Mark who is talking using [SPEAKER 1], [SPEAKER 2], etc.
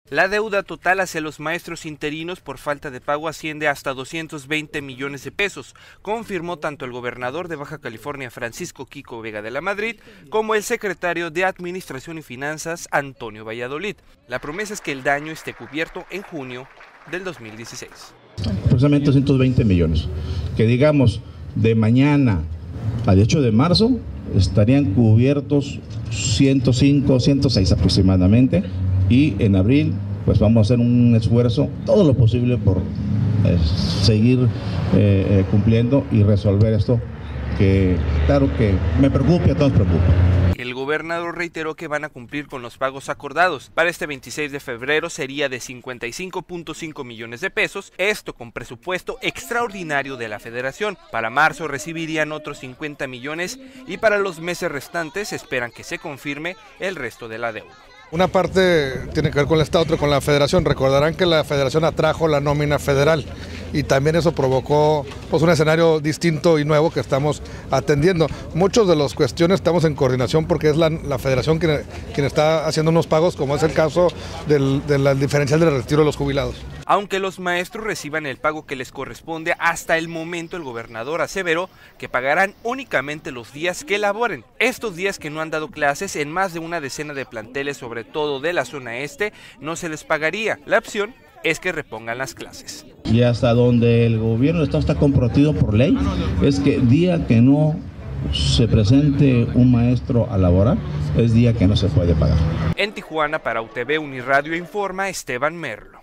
[SPEAKER 1] La deuda total hacia los maestros interinos por falta de pago asciende hasta 220 millones de pesos, confirmó tanto el gobernador de Baja California, Francisco Quico Vega de la Madrid, como el secretario de Administración y Finanzas, Antonio Valladolid. La promesa es que el daño esté cubierto en junio del 2016.
[SPEAKER 2] Aproximadamente 220 millones, que digamos de mañana al 8 de marzo estarían cubiertos 105, 106 aproximadamente. Y en abril, pues vamos a hacer un esfuerzo, todo lo posible por seguir cumpliendo y resolver esto, que claro que me preocupa, a todos preocupa.
[SPEAKER 1] El gobernador reiteró que van a cumplir con los pagos acordados. Para este 26 de febrero sería de 55.5 millones de pesos, esto con presupuesto extraordinario de la Federación. Para marzo recibirían otros 50 millones y para los meses restantes esperan que se confirme el resto de la deuda.
[SPEAKER 3] Una parte tiene que ver con el Estado, otra con la Federación. Recordarán que la Federación atrajo la nómina federal y también eso provocó pues, un escenario distinto y nuevo que estamos atendiendo. Muchas de las cuestiones estamos en coordinación porque es la Federación quien está haciendo unos pagos, como es el caso del diferencial del retiro de los jubilados.
[SPEAKER 1] Aunque los maestros reciban el pago que les corresponde, hasta el momento el gobernador aseveró que pagarán únicamente los días que laboren. Estos días que no han dado clases en más de una decena de planteles, sobre todo de la zona este, no se les pagaría. La opción es que repongan las clases.
[SPEAKER 2] Y hasta donde el gobierno del Estado está comprometido por ley, es que día que no se presente un maestro a laborar, es día que no se puede pagar.
[SPEAKER 1] En Tijuana, para UTV Uniradio informa Esteban Merlo.